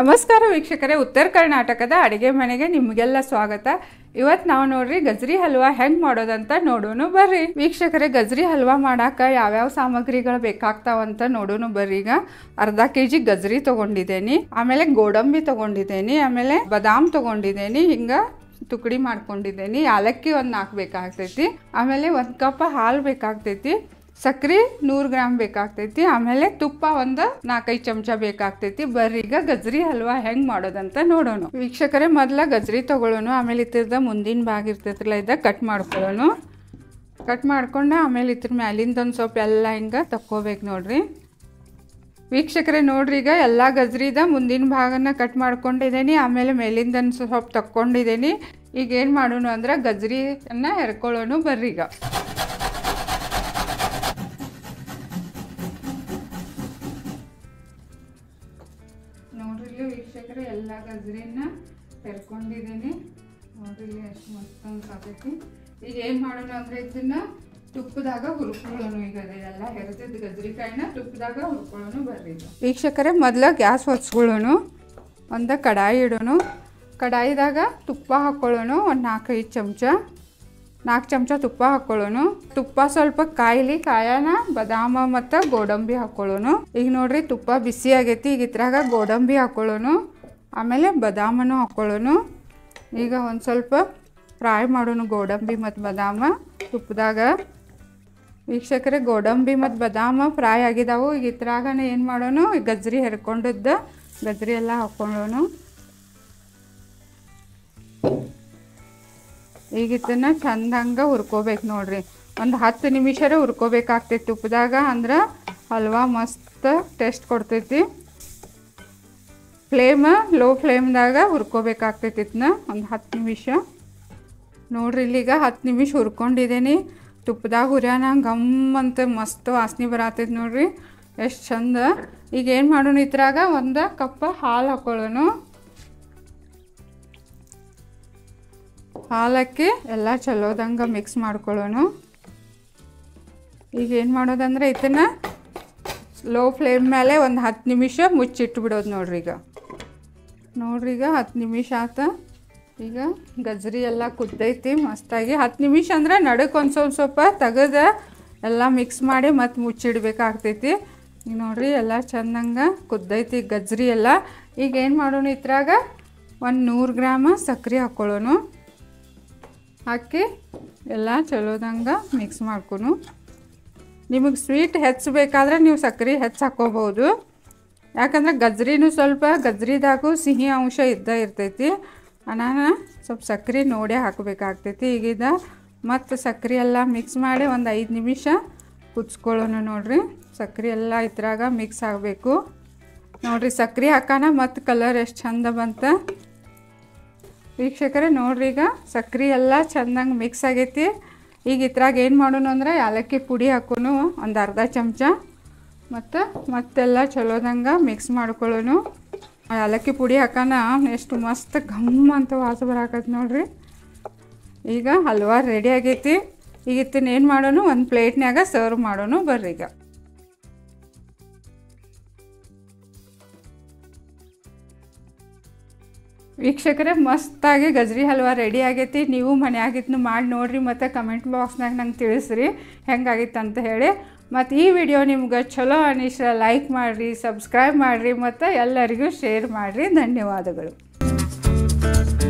ನಮಸ್ಕಾರ ವೀಕ್ಷಕರೇ, ಉತ್ತರ ಕರ್ನಾಟಕದ ಅಡಿಗೆ ಮನೆಗೆ ನಿಮಗೆಲ್ಲ ಸ್ವಾಗತ. ಇವತ್ತು ನಾವು ನೋಡ್ರಿ ಗಜ್ರಿ ಹಲ್ವಾ ಹೆಂಗ್ ಮಾಡೋದಂತ ನೋಡೋಣ ಬರ್ರಿ. ವೀಕ್ಷಕರೇ, ಗಜ್ರಿ ಹಲ್ವಾ ಮಾಡಾಕ ಯಾವ್ಯಾವ ಸಾಮಗ್ರಿಗಳು ಬೇಕಾಗ್ತಾವಂತ ನೋಡೋಣ ಬರ್ರಿ. ಈಗ ಅರ್ಧ kg ಗಜ್ರಿ ತಗೊಂಡಿದ್ದೇನೆ, ಆಮೇಲೆ ಗೋಡಂಬಿ ತಗೊಂಡಿದ್ದೇನೆ, ಆಮೇಲೆ ಬಾದಾಮ್ ತಗೊಂಡಿದ್ದೇನೆ, ಹಿಂಗ ತುಕಡಿ ಮಾಡ್ಕೊಂಡಿದ್ದೇನೆ, ಯಾಲಕ್ಕಿ ಒಂದು 4 ಬೇಕಾಗ್ತೈತಿ, ಆಮೇಲೆ 1 ಕಪ್ ಹಾಲು ಬೇಕಾಗ್ತೈತಿ, ಸಕ್ರೆ 100 ಗ್ರಾಮ್ ಬೇಕಾಗ್ತೈತಿ, ಆಮೇಲೆ ತುಪ್ಪ ಒಂದು 4-5 ಚಮಚ ಬೇಕಾಗ್ತೈತಿ. ಬರ್ರಿ ಈಗ ಗಜ್ರಿ ಹಲ್ವಾ ಹೆಂಗ್ ಮಾಡೋದಂತ ನೋಡೋಣ. ವೀಕ್ಷಕರೇ, ಮೊದಲ ಗಜ್ರಿ ತಗೊಳ್ಳೋಣ, ಆಮೇಲೆ ಇದ್ರದ ಮುಂದಿನ ಭಾಗ ಇರ್ತೈತಿಲ್ಲ ಇದ ಕಟ್ ಮಾಡ್ಕೊಳ್ಳೋಣ. ಕಟ್ ಮಾಡ್ಕೊಂಡು ಆಮೇಲೆ ಇದ್ರ ಮ್ಯಾಲಿಂದ ಒಂದು ಸ್ವಲ್ಪ ಎಲ್ಲ ಹಿಂಗ ತಕ್ಕೋಬೇಕು ನೋಡ್ರಿ. ವೀಕ್ಷಕರೇ ನೋಡ್ರಿ, ಈಗ ಎಲ್ಲ ಗಜ್ರಿದ ಮುಂದಿನ ಭಾಗನ ಕಟ್ ಮಾಡ್ಕೊಂಡಿದ್ದೀನಿ, ಆಮೇಲೆ ಮೇಲಿಂದ ಸ್ವಲ್ಪ ತಕ್ಕೊಂಡಿದ್ದೀನಿ. ಈಗ ಏನು ಮಾಡೋಣ ಅಂದ್ರೆ ಗಜ್ರಿಯನ್ನ ಹೆರ್ಕೊಳ್ಳೋಣ ಬರ್ರಿ. ಈಗ ನೋಡ್ರಿ ವೀಕ್ಷಕರೇ, ಎಲ್ಲ ಗಜ್ರಿನ ಹೆರ್ಕೊಂಡಿದ್ದೀನಿ. ನೋಡ್ರಿ ಎಷ್ಟು ಮಸ್ತ್ ಅನ್ಸಾತೈತಿ. ಈಗ ಏನು ಮಾಡೋಣ ಅಂದ್ರೆ ಇದನ್ನ ತುಪ್ಪದಾಗ ಹುರ್ಕೊಳ್ಳೋಣ. ಈಗ ಎಲ್ಲ ಹೆರೆದಿದ್ದ ಗಜ್ರಿಕಾಯಿನ ತುಪ್ಪದಾಗ ಹುರ್ಕೊಳ್ಳೋಣ ಬರ್ರಿ. ವೀಕ್ಷಕರೇ, ಮೊದಲ ಗ್ಯಾಸ್ ಹೊಚ್ಕೊಳ್ಳೋಣ, ಒಂದು ಕಡಾಯಿ ಇಡೋಣ. ಕಡಾಯಿದಾಗ ತುಪ್ಪ ಹಾಕ್ಕೊಳ್ಳೋಣ, ಒಂದು 4-5 ಚಮಚ, 4 ಚಮಚ ತುಪ್ಪ ಹಾಕ್ಕೊಳ್ಳೋಣ. ತುಪ್ಪ ಸ್ವಲ್ಪ ಕಾಯಿಲಿ, ಕಾಯನ ಬಾದಾಮ ಮತ್ತು ಗೋಡಂಬಿ ಹಾಕ್ಕೊಳ್ಳೋಣ. ಈಗ ನೋಡ್ರಿ ತುಪ್ಪ ಬಿಸಿ ಆಗೈತಿ. ಈಗ ಇದ್ರಾಗ ಗೋಡಂಬಿ ಹಾಕ್ಕೊಳ್ಳೋಣ, ಆಮೇಲೆ ಬಾದಾಮನು ಹಾಕ್ಕೊಳ್ಳೋಣ. ಈಗ ಒಂದು ಸ್ವಲ್ಪ ಫ್ರೈ ಮಾಡೋಣ ಗೋಡಂಬಿ ಮತ್ತು ಬಾದಾಮ ತುಪ್ಪದಾಗ. ವೀಕ್ಷಕರೇ, ಗೋಡಂಬಿ ಮತ್ತು ಬಾದಾಮ ಫ್ರೈ ಆಗಿದಾವು. ಈಗ ಇದ್ರಾಗ ಏನು ಮಾಡೋಣ, ಗಜ್ರಿ ಹೆರ್ಕೊಂಡಿದ್ದ ಗಜ್ರಿ ಎಲ್ಲ ಹಾಕ್ಕೊಳ್ಳೋಣ. ಈಗ ಇದನ್ನ ಚಂದಂಗೆ ಹುರ್ಕೋಬೇಕು ನೋಡ್ರಿ. ಒಂದು 10 ನಿಮಿಷರೇ ಹುರ್ಕೋಬೇಕಾಗ್ತೈತಿ ತುಪ್ಪದಾಗ, ಅಂದ್ರೆ ಹಲ್ವಾ ಮಸ್ತ್ ಟೇಸ್ಟ್ ಕೊಡ್ತೈತಿ. ಲೋ ಫ್ಲೇಮ್ದಾಗ ಹುರ್ಕೋಬೇಕಾಗ್ತೈತಿ ಇದನ್ನ ಒಂದು 10 ನಿಮಿಷ. ನೋಡ್ರಿ, ಇಲ್ಲಿಗ 10 ನಿಮಿಷ ಹುರ್ಕೊಂಡಿದ್ದೀನಿ. ತುಪ್ಪದಾಗ ಹುರ್ಯಾನ ಗಮ್ ಅಂತ ಮಸ್ತ್ ವಾಸನೆ ಬರತೈತಿ ನೋಡ್ರಿ, ಎಷ್ಟು ಚಂದ. ಈಗ ಏನು ಮಾಡೋಣ, ಇದ್ರಾಗ 1 ಕಪ್ ಹಾಲು ಹಾಕ್ಕೊಳ್ಳೋಣ. ಹಾಲಕ್ಕೆ ಎಲ್ಲ ಚಲೋದಂಗೆ ಮಿಕ್ಸ್ ಮಾಡ್ಕೊಳ್ಳೋಣ. ಈಗ ಏನು ಮಾಡೋದಂದ್ರೆ ಇದನ್ನ ಲೋ ಫ್ಲೇಮ್ ಮೇಲೆ ಒಂದು 10 ನಿಮಿಷ ಮುಚ್ಚಿಟ್ಬಿಡೋದು ನೋಡ್ರಿ. ಈಗ ನೋಡ್ರಿ, ಈಗ 10 ನಿಮಿಷ ಆತ. ಈಗ ಗಜ್ರಿ ಎಲ್ಲ ಕುದ್ದೈತಿ ಮಸ್ತಾಗಿ. 10 ನಿಮಿಷ ಅಂದ್ರೆ ನಡುಕ್ಕೆ ಒಂದು ಸ್ವಲ್ಪ ತೆಗೆದು ಎಲ್ಲ ಮಿಕ್ಸ್ ಮಾಡಿ ಮತ್ತೆ ಮುಚ್ಚಿಡ್ಬೇಕಾಗ್ತೈತಿ. ಈಗ ನೋಡ್ರಿ ಎಲ್ಲ ಚೆಂದಂಗೆ ಕುದ್ದೈತಿ ಗಜ್ರಿ ಎಲ್ಲ. ಈಗ ಏನು ಮಾಡೋಣ, ಇದ್ರಾಗ 100 ಗ್ರಾಮ್ ಸಕ್ಕರೆ ಹಾಕ್ಕೊಳ್ಳೋಣ. ಹಾಕಿ ಎಲ್ಲ ಚಲೋದಂಗೆ ಮಿಕ್ಸ್ ಮಾಡ್ಕೊನು. ನಿಮಗೆ ಸ್ವೀಟ್ ಹೆಚ್ಚಬೇಕಾದ್ರೆ ನೀವು ಸಕ್ಕರೆ ಹೆಚ್ಚು ಹಾಕ್ಕೋಬೋದು, ಯಾಕಂದ್ರೆ ಗಜ್ರಿನೂ ಸ್ವಲ್ಪ ಗಜ್ರಿದಾಗೂ ಸಿಹಿ ಅಂಶ ಇರ್ತೈತಿ. ನಾನು ಸ್ವಲ್ಪ ಸಕ್ಕರೆ ನೋಡೇ ಹಾಕಬೇಕಾಗ್ತೈತಿ. ಈಗಿದ ಮತ್ತು ಸಕ್ಕರೆ ಎಲ್ಲ ಮಿಕ್ಸ್ ಮಾಡಿ ಒಂದು 5 ನಿಮಿಷ ಕುದಿಸ್ಕೊಳ್ಳೋಣ ನೋಡ್ರಿ. ಸಕ್ಕರೆ ಎಲ್ಲ ಇದ್ರಾಗ ಮಿಕ್ಸ್ ಆಗಬೇಕು ನೋಡ್ರಿ. ಸಕ್ಕರೆ ಹಾಕೋಣ ಮತ್ತು ಕಲರ್ ಎಷ್ಟು ಚಂದ ಬಂತ ವೀಕ್ಷಕರೇ. ನೋಡ್ರಿ, ಈಗ ಸಕ್ಕರೆ ಎಲ್ಲ ಚೆಂದಂಗೆ ಮಿಕ್ಸ್ ಆಗೈತಿ. ಈಗ ಇದ್ರಾಗ ಏನು ಮಾಡೋಣ ಅಂದ್ರೆ ಯಾಲಕ್ಕಿ ಪುಡಿ ಹಾಕೋಣ ಒಂದು ಅರ್ಧ ಚಮಚ, ಮತ್ತು ಮತ್ತೆಲ್ಲ ಚಲೋದಂಗೆ ಮಿಕ್ಸ್ ಮಾಡ್ಕೊಳ್ಳೋಣ. ಯಾಲಕ್ಕಿ ಪುಡಿ ಹಾಕೋಣ ಎಷ್ಟು ಮಸ್ತ್ ಘಮ್ ಅಂತ ವಾಸ ಬರಾಕತ್ ನೋಡ್ರಿ. ಈಗ ಹಲ್ವಾ ರೆಡಿ ಆಗೈತಿ. ಈಗ ಇದನ್ನ ಏನು ಮಾಡೋಣ, ಒಂದು ಪ್ಲೇಟ್ನಾಗ ಸರ್ವ್ ಮಾಡೋಣ ಬರ್ರಿ. ಈಗ ವೀಕ್ಷಕರೇ, ಮಸ್ತಾಗಿ ಗಜ್ರಿ ಹಲ್ವಾ ರೆಡಿ ಆಗೈತಿ. ನೀವು ಮನೆಯಾಗಿದ್ನು ಮಾಡಿ ನೋಡ್ರಿ, ಮತ್ತು ಕಮೆಂಟ್ ಬಾಕ್ಸ್ನಾಗ ನಂಗೆ ತಿಳಿಸ್ರಿ ಹೆಂಗಾಗಿತ್ತು ಅಂತ ಹೇಳಿ. ಮತ್ತು ಈ ವಿಡಿಯೋ ನಿಮ್ಗೆ ಚಲೋ ಅನಿಸ್ರ ಲೈಕ್ ಮಾಡಿರಿ, ಸಬ್ಸ್ಕ್ರೈಬ್ ಮಾಡಿರಿ, ಮತ್ತು ಎಲ್ಲರಿಗೂ ಶೇರ್ ಮಾಡಿರಿ. ಧನ್ಯವಾದಗಳು.